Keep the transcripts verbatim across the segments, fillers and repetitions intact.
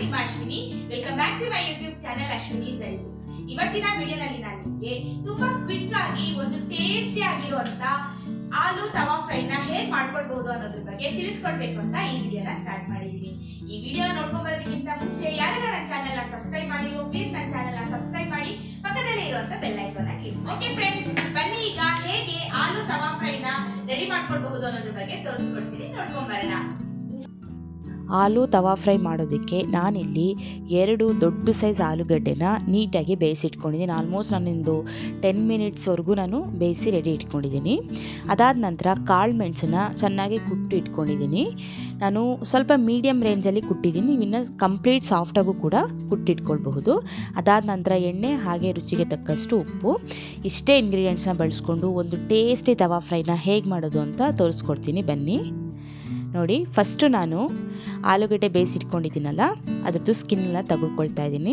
ನಿಮ್ಮ Ashwini. Welcome back to my YouTube channel Ashwini's Arivu. ಇವತ್ತಿನ ವಿಡಿಯೋನಲ್ಲಿ ನಾನು ನಿಮಗೆ ತುಂಬಾ ಕ್ವಿಕ್ ಆಗಿ ಒಂದು ಟೇಸ್ಟಿ ಆಗಿರುವಂತ ಆಲೂ ತವಾ ಫ್ರೈನ ಹೇಗೆ ಮಾಡ್ಕೊಳ್ಬಹುದು ಅನ್ನೋದ್ರ ಬಗ್ಗೆ ತಿಳಿಸ್ಕೊಡ್ಬೇಕು ಅಂತ ಈ ವಿಡಿಯೋನ ಸ್ಟಾರ್ಟ್ ಮಾಡಿದೀನಿ. ಈ ವಿಡಿಯೋ ನೋಡ್ಕೊಂಡ್ ಬರೋದಕ್ಕಿಂತ ಮುಂಚೆ ಯಾರೆಲ್ಲ ನನ್ನ ಚಾನೆಲ್ ನ ಸಬ್ಸ್ಕ್ರೈಬ್ ಮಾಡಿರೋ ಪ್ಲೀಸ್ ನನ್ನ ಚಾನೆಲ್ ನ ಸಬ್ಸ್ಕ್ರೈಬ್ ಮಾಡಿ, ಪಕ್ಕದಲ್ಲೇ ಇರುವಂತ ಬೆಲ್ ಐಕಾನ್ ಕ್ಲಿಕ್ ಮಾಡಿ. ಓಕೆ ಫ್ರೆಂಡ್ಸ್, ಬನ್ನಿ ಈಗ ಹೇಗೆ ಆಲೂ ತವಾ ಫ್ರೈನ ರೆಡಿ ಮಾಡ್ಕೊಳ್ಬಹುದು ಅನ್ನೋದ್ರ ಬಗ್ಗೆ ತೋರಿಸ್ಕೊಡ್ತೀನಿ, ನೋಡ್ಕೊಂಡ್ ಬರೋಣ. ಆಲೂ ತವಾ ಫ್ರೈ ಮಾಡೋದಕ್ಕೆ ನಾನಿಲ್ಲಿ ಎರಡು ದೊಡ್ಡ ಸೈಜ್ ಆಲೂಗಡ್ಡೆನ ನೀಟಾಗಿ ಬೇಯಿಸಿಟ್ಕೊಂಡಿದ್ದೀನಿ. ಆಲ್ಮೋಸ್ಟ್ ನಾನೊಂದು ಟೆನ್ ಮಿನಿಟ್ಸ್ವರೆಗೂ ನಾನು ಬೇಯಿಸಿ ರೆಡಿ ಇಟ್ಕೊಂಡಿದ್ದೀನಿ. ಅದಾದ ನಂತರ ಕಾಳು ಮೆಣಸನ್ನ ಚೆನ್ನಾಗಿ ಕುಟ್ಟು ಇಟ್ಕೊಂಡಿದ್ದೀನಿ. ನಾನು ಸ್ವಲ್ಪ ಮೀಡಿಯಮ್ ರೇಂಜಲ್ಲಿ ಕುಟ್ಟಿದ್ದೀನಿ, ಇನ್ನು ಕಂಪ್ಲೀಟ್ ಸಾಫ್ಟಾಗೂ ಕೂಡ ಕುಟ್ಟಿಟ್ಕೊಳ್ಬಹುದು. ಅದಾದ ನಂತರ ಎಣ್ಣೆ ಹಾಗೆ ರುಚಿಗೆ ತಕ್ಕಷ್ಟು ಉಪ್ಪು, ಇಷ್ಟೇ ಇಂಗ್ರೀಡಿಯೆಂಟ್ಸ್ನ ಬಳಸ್ಕೊಂಡು ಒಂದು ಟೇಸ್ಟಿ ತವಾ ಫ್ರೈನ ಹೇಗೆ ಮಾಡೋದು ಅಂತ ತೋರಿಸ್ಕೊಡ್ತೀನಿ ಬನ್ನಿ. ನೋಡಿ, ಫಸ್ಟು ನಾನು ಆಲೂಗಡ್ಡೆ ಬೇಯಿಸಿಟ್ಕೊಂಡಿದ್ದೀನಲ್ಲ ಅದ್ರದ್ದು ಸ್ಕಿನ್ನೆಲ್ಲ ತಗೊಳ್ಕೊಳ್ತಾ ಇದ್ದೀನಿ.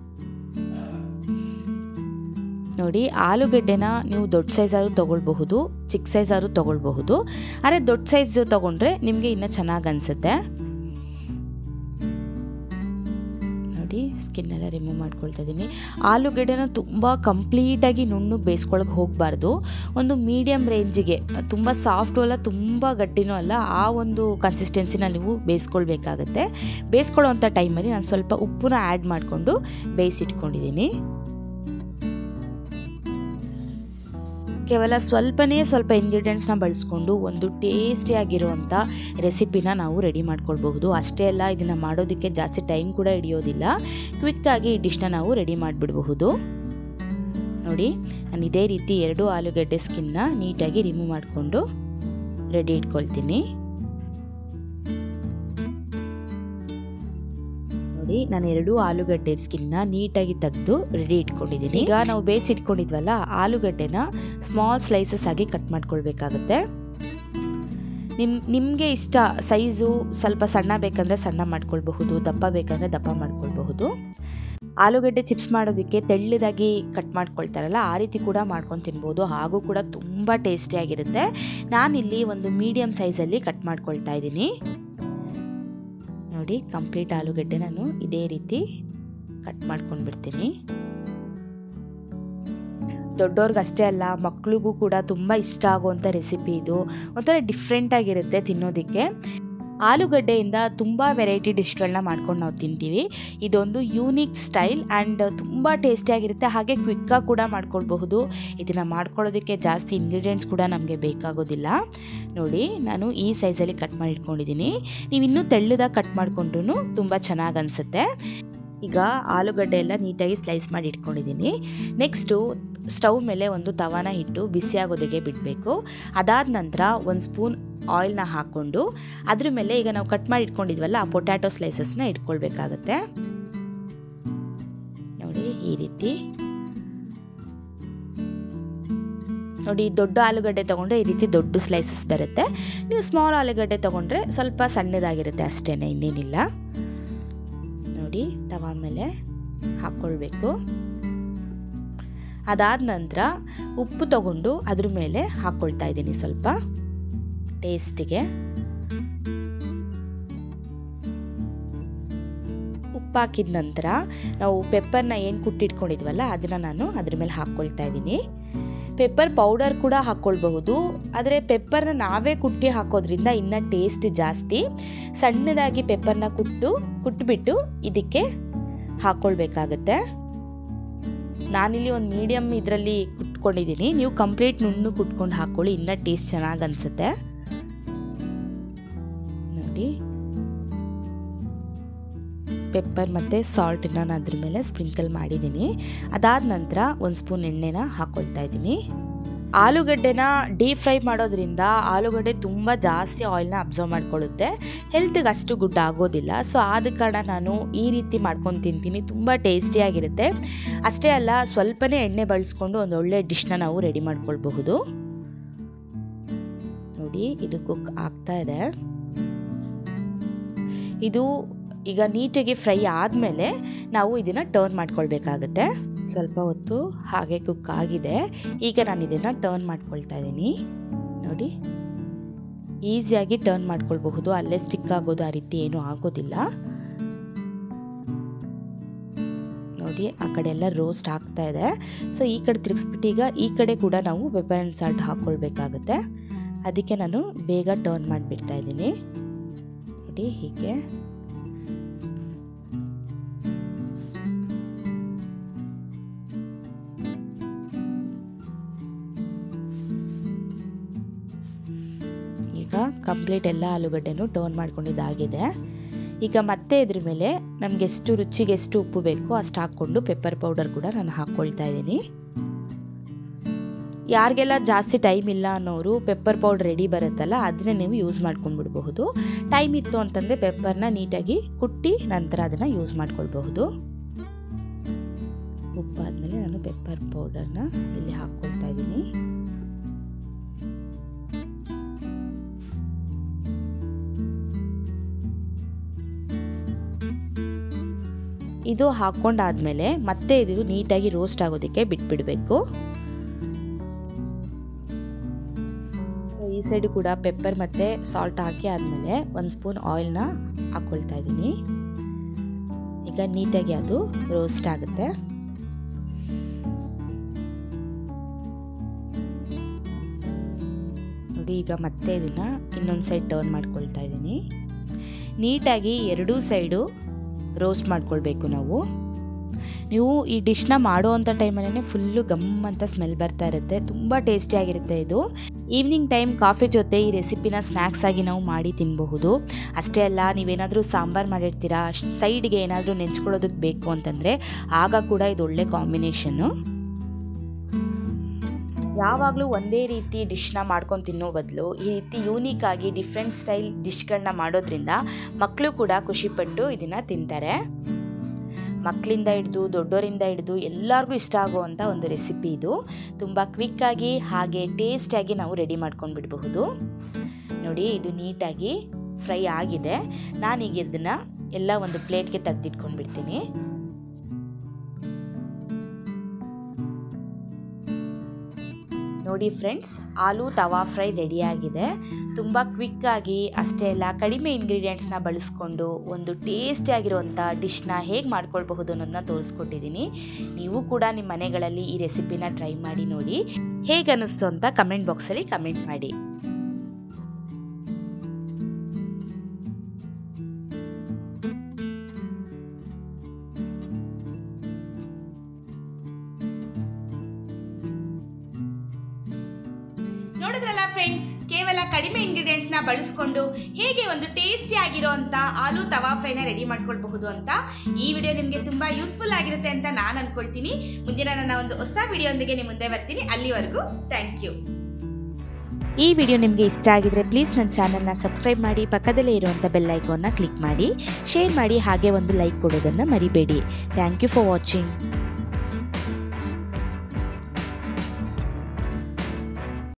ನೋಡಿ, ಆಲೂಗಡ್ಡೆನ ನೀವು ದೊಡ್ಡ ಸೈಜಾದ್ರು ತೊಗೊಳ್ಬಹುದು, ಚಿಕ್ಕ ಸೈಜಾದ್ರು ತೊಗೊಳ್ಬಹುದು. ಆದರೆ ದೊಡ್ಡ ಸೈಜ್ ತೊಗೊಂಡ್ರೆ ನಿಮಗೆ ಇನ್ನೂ ಚೆನ್ನಾಗಿ ಅನಿಸುತ್ತೆ. ನೋಡಿ, ಸ್ಕಿನ್ನೆಲ್ಲ ರಿಮೂವ್ ಮಾಡ್ಕೊಳ್ತಾ ಇದ್ದೀನಿ. ಆಲೂಗಡ್ಡೆನ ತುಂಬ ಕಂಪ್ಲೀಟಾಗಿ ನುಣ್ಣಗೆ ಬೇಯಿಸ್ಕೊಳಕ್ಕೆ ಹೋಗಬಾರ್ದು. ಒಂದು ಮೀಡಿಯಮ್ ರೇಂಜಿಗೆ, ತುಂಬ ಸಾಫ್ಟು ಅಲ್ಲ ತುಂಬ ಗಟ್ಟಿನೂ ಅಲ್ಲ, ಆ ಒಂದು ಕನ್ಸಿಸ್ಟೆನ್ಸಿನ ನೀವು ಬೇಯಿಸ್ಕೊಳ್ಬೇಕಾಗತ್ತೆ. ಬೇಯಿಸ್ಕೊಳ್ಳೋವಂಥ ಟೈಮಲ್ಲಿ ನಾನು ಸ್ವಲ್ಪ ಉಪ್ಪನ್ನ ಆ್ಯಡ್ ಮಾಡಿಕೊಂಡು ಬೇಯಿಸಿಟ್ಕೊಂಡಿದ್ದೀನಿ. ಕೇವಲ ಸ್ವಲ್ಪನೇ ಸ್ವಲ್ಪ ಇಂಗ್ರೀಡಿಯೆಂಟ್ಸ್ನ ಬಳಸ್ಕೊಂಡು ಒಂದು ಟೇಸ್ಟಿಯಾಗಿರುವಂಥ ರೆಸಿಪಿನ ನಾವು ರೆಡಿ ಮಾಡ್ಕೊಳ್ಬಹುದು. ಅಷ್ಟೇ ಅಲ್ಲ, ಇದನ್ನು ಮಾಡೋದಕ್ಕೆ ಜಾಸ್ತಿ ಟೈಮ್ ಕೂಡ ಹಿಡಿಯೋದಿಲ್ಲ. ಕ್ವಿಕ್ಕಾಗಿ ಈ ಡಿಶ್ನ ನಾವು ರೆಡಿ ಮಾಡಿಬಿಡಬಹುದು. ನೋಡಿ, ನಾನು ಇದೇ ರೀತಿ ಎರಡು ಆಲೂಗಡ್ಡೆ ಸ್ಕಿನ್ನ ನೀಟಾಗಿ ರಿಮೂವ್ ಮಾಡಿಕೊಂಡು ರೆಡಿ ಇಟ್ಕೊಳ್ತೀನಿ. ನೋಡಿ, ನಾನು ಎರಡು ಆಲೂಗಡ್ಡೆ ಸ್ಕಿನ್ನ ನೀಟಾಗಿ ತೆಗೆದು ರೆಡಿ ಇಟ್ಕೊಂಡಿದ್ದೀನಿ. ಈಗ ನಾವು ಬೇಯಿಸಿಟ್ಕೊಂಡಿದ್ವಲ್ಲ ಆಲೂಗಡ್ಡೆನ ಸ್ಮಾಲ್ ಸ್ಲೈಸಸ್ ಆಗಿ ಕಟ್ ಮಾಡ್ಕೊಳ್ಬೇಕಾಗುತ್ತೆ. ನಿಮ್ ನಿಮಗೆ ಇಷ್ಟ ಸೈಜು ಸ್ವಲ್ಪ ಸಣ್ಣ ಬೇಕಂದರೆ ಸಣ್ಣ ಮಾಡ್ಕೊಳ್ಬಹುದು, ದಪ್ಪ ಬೇಕಂದರೆ ದಪ್ಪ ಮಾಡ್ಕೊಳ್ಬಹುದು. ಆಲೂಗಡ್ಡೆ ಚಿಪ್ಸ್ ಮಾಡೋದಕ್ಕೆ ತೆಳ್ಳದಾಗಿ ಕಟ್ ಮಾಡ್ಕೊಳ್ತಾರಲ್ಲ ಆ ರೀತಿ ಕೂಡ ಮಾಡ್ಕೊಂಡು ತಿನ್ಬೋದು, ಹಾಗೂ ಕೂಡ ತುಂಬ ಟೇಸ್ಟಿಯಾಗಿರುತ್ತೆ. ನಾನಿಲ್ಲಿ ಒಂದು ಮೀಡಿಯಮ್ ಸೈಜಲ್ಲಿ ಕಟ್ ಮಾಡ್ಕೊಳ್ತಾ ಇದ್ದೀನಿ. ನೋಡಿ, ಕಂಪ್ಲೀಟ್ ಆಲೂಗಡ್ಡೆ ನಾನು ಇದೇ ರೀತಿ ಕಟ್ ಮಾಡ್ಕೊಂಡು ಬಿಡ್ತೀನಿ. ದೊಡ್ಡವ್ರಿಗಷ್ಟೇ ಅಲ್ಲ, ಮಕ್ಳಿಗೂ ಕೂಡ ತುಂಬ ಇಷ್ಟ ಆಗುವಂಥ ರೆಸಿಪಿ ಇದು. ಒಂಥರ ಡಿಫ್ರೆಂಟಾಗಿರುತ್ತೆ ತಿನ್ನೋದಕ್ಕೆ. ಆಲೂಗಡ್ಡೆಯಿಂದ ತುಂಬ ವೆರೈಟಿ ಡಿಶ್ಗಳನ್ನ ಮಾಡ್ಕೊಂಡು ನಾವು ತಿಂತೀವಿ. ಇದೊಂದು ಯೂನಿಕ್ ಸ್ಟೈಲ್ ಆ್ಯಂಡ್ ತುಂಬ ಟೇಸ್ಟಿಯಾಗಿರುತ್ತೆ, ಹಾಗೆ ಕ್ವಿಕ್ಕಾಗಿ ಕೂಡ ಮಾಡ್ಕೊಳ್ಬಹುದು. ಇದನ್ನು ಮಾಡ್ಕೊಳ್ಳೋದಕ್ಕೆ ಜಾಸ್ತಿ ಇಂಗ್ರೀಡಿಯೆಂಟ್ಸ್ ಕೂಡ ನಮಗೆ ಬೇಕಾಗೋದಿಲ್ಲ. ನೋಡಿ, ನಾನು ಈ ಸೈಜಲ್ಲಿ ಕಟ್ ಮಾಡಿ ಇಟ್ಕೊಂಡಿದ್ದೀನಿ. ನೀವು ಇನ್ನೂ ತೆಳ್ಳದಾಗಿ ಕಟ್ ಮಾಡಿಕೊಂಡ್ರೂ ತುಂಬ ಚೆನ್ನಾಗಿ ಅನಿಸುತ್ತೆ. ಈಗ ಆಲೂಗಡ್ಡೆ ಎಲ್ಲ ನೀಟಾಗಿ ಸ್ಲೈಸ್ ಮಾಡಿ ಇಟ್ಕೊಂಡಿದ್ದೀನಿ. ನೆಕ್ಸ್ಟು ಸ್ಟವ್ ಮೇಲೆ ಒಂದು ತವಾನ ಇಟ್ಟು ಬಿಸಿಯಾಗೋದಕ್ಕೆ ಬಿಡಬೇಕು. ಅದಾದ ನಂತರ ಒಂದು ಸ್ಪೂನ್ ಆಯಿಲ್ನ ಹಾಕ್ಕೊಂಡು ಅದ್ರ ಮೇಲೆ ಈಗ ನಾವು ಕಟ್ ಮಾಡಿ ಇಟ್ಕೊಂಡಿದ್ವಲ್ಲ ಆ ಪೊಟ್ಯಾಟೊ ಸ್ಲೈಸಸ್ನ ಇಟ್ಕೊಳ್ಬೇಕಾಗತ್ತೆ. ನೋಡಿ, ಈ ರೀತಿ. ನೋಡಿ, ದೊಡ್ಡ ಆಲೂಗಡ್ಡೆ ತೊಗೊಂಡ್ರೆ ಈ ರೀತಿ ದೊಡ್ಡ ಸ್ಲೈಸಸ್ ಬರುತ್ತೆ. ನೀವು ಸ್ಮಾಲ್ ಆಲೂಗಡ್ಡೆ ತೊಗೊಂಡ್ರೆ ಸ್ವಲ್ಪ ಸಣ್ಣದಾಗಿರುತ್ತೆ, ಅಷ್ಟೇ, ಇನ್ನೇನಿಲ್ಲ. ನೋಡಿ, ತವಾ ಮೇಲೆ ಹಾಕ್ಕೊಳ್ಬೇಕು. ಅದಾದ ನಂತರ ಉಪ್ಪು ತಗೊಂಡು ಅದ್ರ ಮೇಲೆ ಹಾಕ್ಕೊಳ್ತಾ ಇದ್ದೀನಿ ಸ್ವಲ್ಪ ಟೇಸ್ಟಿಗೆ. ಉಪ್ಪು ಹಾಕಿದ ನಂತರ ನಾವು ಪೆಪ್ಪರ್ನ ಏನು ಕುಟ್ಟಿಟ್ಕೊಂಡಿದ್ವಲ್ಲ ಅದನ್ನು ನಾನು ಅದ್ರ ಮೇಲೆ ಹಾಕ್ಕೊಳ್ತಾ ಇದ್ದೀನಿ. ಪೆಪ್ಪರ್ ಪೌಡರ್ ಕೂಡ ಹಾಕ್ಕೊಳ್ಬಹುದು, ಆದರೆ ಪೆಪ್ಪರ್ನ ನಾವೇ ಕುಟ್ಟಿ ಹಾಕೋದ್ರಿಂದ ಇನ್ನೂ ಟೇಸ್ಟ್ ಜಾಸ್ತಿ. ಸಣ್ಣದಾಗಿ ಪೆಪ್ಪರ್ನ ಕುಟ್ಟು ಕುಟ್ಬಿಟ್ಟು ಇದಕ್ಕೆ ಹಾಕ್ಕೊಳ್ಬೇಕಾಗತ್ತೆ. ನಾನಿಲ್ಲಿ ಒಂದು ಮೀಡಿಯಮ್ ಇದರಲ್ಲಿ ಕುಟ್ಕೊಂಡಿದ್ದೀನಿ, ನೀವು ಕಂಪ್ಲೀಟ್ ನುಣ್ಣು ಕುಟ್ಕೊಂಡು ಹಾಕ್ಕೊಳ್ಳಿ, ಇನ್ನೂ ಟೇಸ್ಟ್ ಚೆನ್ನಾಗಿ ಅನಿಸುತ್ತೆ. ನೋಡಿ, ಪೆಪ್ಪರ್ ಮತ್ತು ಸಾಲ್ಟನ್ನ ನಾನು ಅದ್ರ ಮೇಲೆ ಸ್ಪ್ರಿಂಕಲ್ ಮಾಡಿದ್ದೀನಿ. ಅದಾದ ನಂತರ ಒಂದು ಸ್ಪೂನ್ ಎಣ್ಣೆನ ಹಾಕ್ಕೊಳ್ತಾ ಇದ್ದೀನಿ. ಆಲೂಗಡ್ಡೆನ ಡೀಪ್ ಫ್ರೈ ಮಾಡೋದ್ರಿಂದ ಆಲೂಗಡ್ಡೆ ತುಂಬ ಜಾಸ್ತಿ ಆಯಿಲ್ನ ಅಬ್ಸರ್ವ್ ಮಾಡ್ಕೊಳ್ಳುತ್ತೆ, ಹೆಲ್ತ್ಗೆ ಅಷ್ಟು ಗುಡ್ ಆಗೋದಿಲ್ಲ. ಸೊ ಆದ ಕಾರಣ ನಾನು ಈ ರೀತಿ ಮಾಡ್ಕೊಂಡು ತಿಂತೀನಿ, ತುಂಬ ಟೇಸ್ಟಿಯಾಗಿರುತ್ತೆ. ಅಷ್ಟೇ ಅಲ್ಲ, ಸ್ವಲ್ಪನೇ ಎಣ್ಣೆ ಬಳಸ್ಕೊಂಡು ಒಂದು ಒಳ್ಳೆ ಡಿಶ್ನ ನಾವು ರೆಡಿ ಮಾಡ್ಕೊಳ್ಬಹುದು. ನೋಡಿ, ಇದು ಕುಕ್ ಆಗ್ತಾ ಇದೆ. ಇದು ಈಗ ನೀಟಾಗಿ ಫ್ರೈ ಆದಮೇಲೆ ನಾವು ಇದನ್ನು ಟರ್ನ್ ಮಾಡ್ಕೊಳ್ಬೇಕಾಗತ್ತೆ. ಸ್ವಲ್ಪ ಹೊತ್ತು ಹಾಗೆ ಕುಕ್ ಆಗಿದೆ. ಈಗ ನಾನು ಇದನ್ನು ಟರ್ನ್ ಮಾಡ್ಕೊಳ್ತಾ ಇದ್ದೀನಿ. ನೋಡಿ, ಈಸಿಯಾಗಿ ಟರ್ನ್ ಮಾಡ್ಕೊಳ್ಬಹುದು, ಅಲ್ಲೇ ಸ್ಟಿಕ್ ಆಗೋದು ಆ ರೀತಿ ಏನೂ ಆಗೋದಿಲ್ಲ. ನೋಡಿ ಆ ಕಡೆ ಎಲ್ಲ ರೋಸ್ಟ್ ಆಗ್ತಾ ಇದೆ. ಸೊ ಈ ಕಡೆ ತಿರುಗಿಸ್ಬಿಟ್ಟು ಈಗ ಈ ಕಡೆ ಕೂಡ ನಾವು ಪೆಪ್ಪರ್ ಆ್ಯಂಡ್ ಸಾಲ್ಟ್ ಹಾಕ್ಕೊಳ್ಬೇಕಾಗುತ್ತೆ. ಅದಕ್ಕೆ ನಾನು ಬೇಗ ಟರ್ನ್ ಮಾಡಿಬಿಡ್ತಾ ಇದ್ದೀನಿ. ನೋಡಿ ಹೀಗೆ ಈಗ ಕಂಪ್ಲೀಟ್ ಎಲ್ಲ ಆಲೂಗಡ್ಡೆನೂ ಟರ್ನ್ ಮಾಡ್ಕೊಂಡಿದ್ದಾಗಿದೆ. ಈಗ ಮತ್ತೆ ಇದ್ರ ಮೇಲೆ ನಮಗೆ ಎಷ್ಟು ರುಚಿಗೆ ಎಷ್ಟು ಉಪ್ಪು ಬೇಕು ಅಷ್ಟು ಹಾಕ್ಕೊಂಡು ಪೆಪ್ಪರ್ ಪೌಡರ್ ಕೂಡ ನಾನು ಹಾಕ್ಕೊಳ್ತಾ ಇದ್ದೀನಿ. ಯಾರಿಗೆಲ್ಲ ಜಾಸ್ತಿ ಟೈಮ್ ಇಲ್ಲ ಅನ್ನೋರು ಪೆಪ್ಪರ್ ಪೌಡರ್ ರೆಡಿ ಬರುತ್ತಲ್ಲ ಅದನ್ನೇ ನೀವು ಯೂಸ್ ಮಾಡ್ಕೊಂಡ್ಬಿಡ್ಬಹುದು. ಟೈಮ್ ಇತ್ತು ಅಂತಂದರೆ ಪೆಪ್ಪರ್ನ ನೀಟಾಗಿ ಕುಟ್ಟಿ ನಂತರ ಅದನ್ನು ಯೂಸ್ ಮಾಡ್ಕೊಳ್ಬಹುದು. ಉಪ್ಪಾದಮೇಲೆ ನಾನು ಪೆಪ್ಪರ್ ಪೌಡರ್ನ ಇಲ್ಲಿ ಹಾಕ್ಕೊಳ್ತಾ ಇದ್ದೀನಿ. ಇದು ಹಾಕ್ಕೊಂಡಾದ್ಮೇಲೆ ಮತ್ತೆ ಇದು ನೀಟಾಗಿ ರೋಸ್ಟ್ ಆಗೋದಕ್ಕೆ ಬಿಟ್ಬಿಡಬೇಕು. ಈ ಸೈಡು ಕೂಡ ಪೆಪ್ಪರ್ ಮತ್ತು ಸಾಲ್ಟ್ ಹಾಕಿ ಆದಮೇಲೆ ಒಂದು ಸ್ಪೂನ್ ಆಯಿಲ್ನ ಹಾಕ್ಕೊಳ್ತಾ ಇದ್ದೀನಿ. ಈಗ ನೀಟಾಗಿ ಅದು ರೋಸ್ಟ್ ಆಗುತ್ತೆ. ನೋಡಿ ಈಗ ಮತ್ತೆ ಇದನ್ನು ಇನ್ನೊಂದು ಸೈಡ್ ಟರ್ನ್ ಮಾಡ್ಕೊಳ್ತಾ ಇದ್ದೀನಿ. ನೀಟಾಗಿ ಎರಡೂ ಸೈಡು ರೋಸ್ಟ್ ಮಾಡ್ಕೊಳ್ಬೇಕು ನಾವು. ನೀವು ಈ ಡಿಶ್ನ ಮಾಡೋ ಅಂಥ ಟೈಮಲ್ಲೇ ಫುಲ್ಲು ಗಮ್ ಅಂತ ಸ್ಮೆಲ್ ಬರ್ತಾ ಇರುತ್ತೆ. ತುಂಬ ಟೇಸ್ಟಿಯಾಗಿರುತ್ತೆ ಇದು. ಈವ್ನಿಂಗ್ ಟೈಮ್ ಕಾಫಿ ಜೊತೆ ಈ ರೆಸಿಪಿನ ಸ್ನ್ಯಾಕ್ಸ್ ಆಗಿ ನಾವು ಮಾಡಿ ತಿನ್ನಬಹುದು. ಅಷ್ಟೇ ಅಲ್ಲ, ನೀವೇನಾದರೂ ಸಾಂಬಾರು ಮಾಡಿರ್ತೀರಾ, ಸೈಡ್ಗೆ ಏನಾದರೂ ನೆಂಚ್ಕೊಳ್ಳೋದಕ್ಕೆ ಬೇಕು ಅಂತಂದರೆ ಆಗ ಕೂಡ ಇದು ಒಳ್ಳೆ ಕಾಂಬಿನೇಷನ್ನು. ಯಾವಾಗಲೂ ಒಂದೇ ರೀತಿ ಡಿಶ್ನ ಮಾಡ್ಕೊಂಡು ತಿನ್ನೋ ಬದಲು ಈ ರೀತಿ ಯೂನಿಕಾಗಿ ಡಿಫ್ರೆಂಟ್ ಸ್ಟೈಲ್ ಡಿಶ್ಗಳನ್ನ ಮಾಡೋದ್ರಿಂದ ಮಕ್ಕಳು ಕೂಡ ಖುಷಿಪಟ್ಟು ಇದನ್ನು ತಿಂತಾರೆ. ಮಕ್ಕಳಿಂದ ಹಿಡಿದು ದೊಡ್ಡೋರಿಂದ ಹಿಡಿದು ಎಲ್ಲರಿಗೂ ಇಷ್ಟ ಆಗುವಂಥ ಒಂದು ರೆಸಿಪಿ ಇದು. ತುಂಬ ಕ್ವಿಕ್ಕಾಗಿ ಹಾಗೆ ಟೇಸ್ಟಿಯಾಗಿ ನಾವು ರೆಡಿ ಮಾಡ್ಕೊಂಡು ಬಿಡಬಹುದು. ನೋಡಿ ಇದು ನೀಟಾಗಿ ಫ್ರೈ ಆಗಿದೆ. ನಾನೀಗ ಇದನ್ನು ಎಲ್ಲ ಒಂದು ಪ್ಲೇಟ್ಗೆ ತೆಗೆದಿಟ್ಕೊಂಡು ಬಿಡ್ತೀನಿ. ನೋಡಿ ಫ್ರೆಂಡ್ಸ್, ಆಲೂ ತವಾ ಫ್ರೈ ರೆಡಿಯಾಗಿದೆ. ತುಂಬ ಕ್ವಿಕ್ಕಾಗಿ ಅಷ್ಟೇ ಅಲ್ಲ ಕಡಿಮೆ ಇಂಗ್ರೀಡಿಯೆಂಟ್ಸ್ನ ಬಳಸ್ಕೊಂಡು ಒಂದು ಟೇಸ್ಟಿಯಾಗಿರುವಂಥ ಡಿಶ್ನ ಹೇಗೆ ಮಾಡ್ಕೊಳ್ಬಹುದು ಅನ್ನೋದನ್ನ ತೋರಿಸ್ಕೊಟ್ಟಿದ್ದೀನಿ. ನೀವು ಕೂಡ ನಿಮ್ಮ ಮನೆಗಳಲ್ಲಿ ಈ ರೆಸಿಪಿನ ಟ್ರೈ ಮಾಡಿ ನೋಡಿ. ಹೇಗೆ ಅನ್ನಿಸ್ತು ಅಂತ ಕಮೆಂಟ್ ಬಾಕ್ಸಲ್ಲಿ ಕಮೆಂಟ್ ಮಾಡಿ. ನೋಡಿದ್ರಲ್ಲ ಫ್ರೆಂಡ್ಸ್, ಕೇವಲ ಕಡಿಮೆ ಇಂಗ್ರೀಡಿಯೆಂಟ್ಸ್ನ ಬಳಸ್ಕೊಂಡು ಹೇಗೆ ಒಂದು ಟೇಸ್ಟಿ ಆಗಿರೋಂಥ ಆಲೂ ತವಾ ಫ್ರೈನ ರೆಡಿ ಮಾಡ್ಕೊಳ್ಬಹುದು ಅಂತ. ಈ ವಿಡಿಯೋ ನಿಮಗೆ ತುಂಬ ಯೂಸ್ಫುಲ್ ಆಗಿರುತ್ತೆ ಅಂತ ನಾನು ಅನ್ಕೊಳ್ತೀನಿ. ಮುಂದಿನ ನನ್ನ ಒಂದು ಹೊಸ ವಿಡಿಯೋದೊಂದಿಗೆ ನಿಮ್ಮ ಮುಂದೆ ಬರ್ತೀನಿ. ಅಲ್ಲಿವರೆಗೂ ಥ್ಯಾಂಕ್ ಯು. ಈ ವಿಡಿಯೋ ನಿಮಗೆ ಇಷ್ಟ ಆಗಿದ್ರೆ ಪ್ಲೀಸ್ ನನ್ನ ಚಾನಲ್ನ ಸಬ್ಸ್ಕ್ರೈಬ್ ಮಾಡಿ, ಪಕ್ಕದಲ್ಲೇ ಇರುವಂಥ ಬೆಲ್ ಐಕಾನ್ನ ಕ್ಲಿಕ್ ಮಾಡಿ, ಶೇರ್ ಮಾಡಿ, ಹಾಗೆ ಒಂದು ಲೈಕ್ ಕೊಡೋದನ್ನು ಮರಿಬೇಡಿ. Thank you for watching.